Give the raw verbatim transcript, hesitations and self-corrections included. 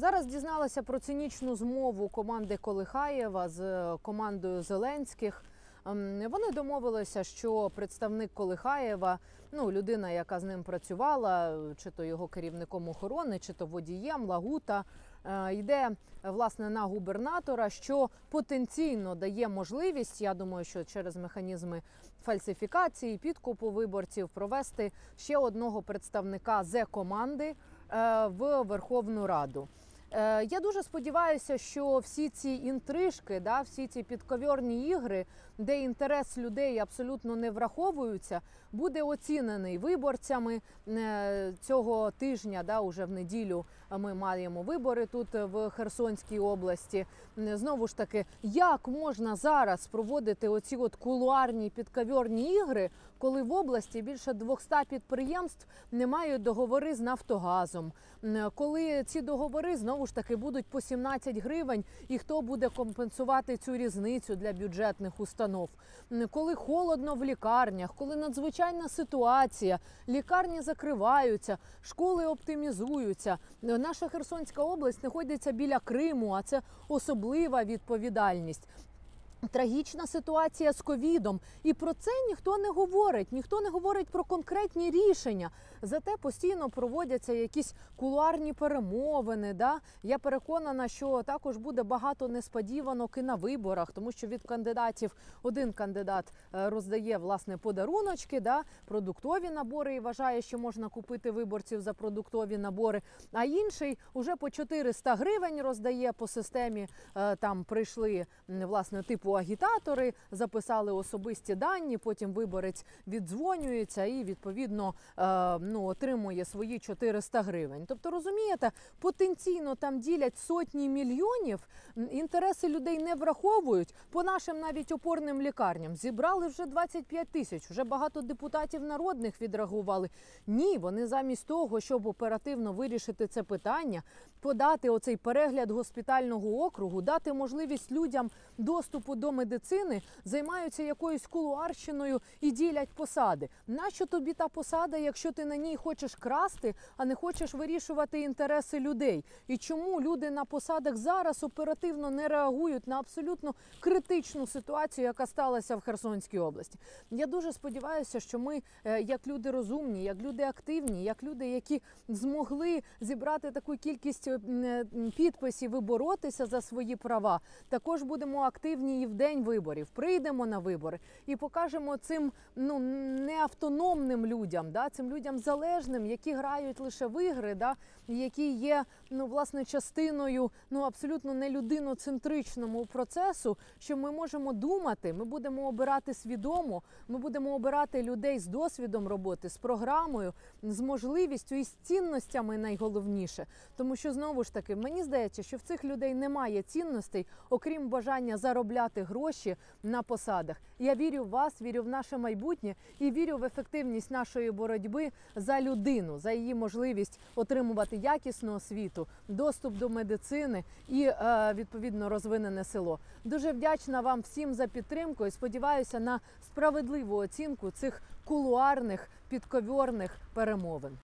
Зараз дізналася про цинічну змову команди Колихаєва з командою Зеленських. Вони домовилися, що представник Колихаєва, ну, людина, яка з ним працювала, чи то його керівником охорони, чи то водієм, Лагута, йде, власне, на губернатора, що потенційно дає можливість, я думаю, що через механізми фальсифікації, підкупу виборців, провести ще одного представника Зе-команди в Верховну Раду. Я дуже сподіваюся, що всі ці інтрижки, да, всі ці підковірні ігри, де інтерес людей абсолютно не враховуються, буде оцінений виборцями. Цього тижня, да, уже в неділю ми маємо вибори тут в Херсонській області. Знову ж таки, як можна зараз проводити оці от кулуарні підковірні ігри, коли в області більше двохсот підприємств не мають договори з Нафтогазом, коли ці договори знову ж таки будуть по сімнадцять гривень, і хто буде компенсувати цю різницю для бюджетних установ, коли холодно в лікарнях, коли надзвичайна ситуація, лікарні закриваються, школи оптимізуються. Наша Херсонська область знаходиться біля Криму, а це особлива відповідальність. Трагічна ситуація з ковідом. І про це ніхто не говорить. Ніхто не говорить про конкретні рішення. Зате постійно проводяться якісь кулуарні перемовини. Да? Я переконана, що також буде багато несподіванок і на виборах, тому що від кандидатів один кандидат роздає, власне, подаруночки, да? Продуктові набори і вважає, що можна купити виборців за продуктові набори, а інший уже по чотириста гривень роздає по системі, там прийшли, власне, типу агітатори, записали особисті дані, потім виборець віддзвонюється і, відповідно, ну, отримує свої чотириста гривень. Тобто, розумієте, потенційно там ділять сотні мільйонів, інтереси людей не враховують. По нашим навіть опорним лікарням зібрали вже двадцять п'ять тисяч, вже багато депутатів народних відреагували. Ні, вони замість того, щоб оперативно вирішити це питання, подати оцей перегляд госпітального округу, дати можливість людям доступу до медицини, займаються якоюсь кулуарщиною і ділять посади. Нащо тобі та посада, якщо ти на ній хочеш красти, а не хочеш вирішувати інтереси людей? І чому люди на посадах зараз оперативно не реагують на абсолютно критичну ситуацію, яка сталася в Херсонській області? Я дуже сподіваюся, що ми, як люди розумні, як люди активні, як люди, які змогли зібрати таку кількість підписів і боротися за свої права, також будемо активні і в день виборів. Прийдемо на вибори і покажемо цим, ну, неавтономним людям, да, цим людям залежним, які грають лише в ігри, да, які є, ну, власне, частиною, ну, абсолютно не людиноцентричному процесу, що ми можемо думати, ми будемо обирати свідомо, ми будемо обирати людей з досвідом роботи, з програмою, з можливістю і з цінностями найголовніше. Тому що, знову ж таки, мені здається, що в цих людей немає цінностей, окрім бажання заробляти гроші на посадах. Я вірю в вас, вірю в наше майбутнє і вірю в ефективність нашої боротьби за людину, за її можливість отримувати якісну освіту, доступ до медицини і, відповідно, розвинене село. Дуже вдячна вам всім за підтримку і сподіваюся на справедливу оцінку цих кулуарних, підковірних перемовин.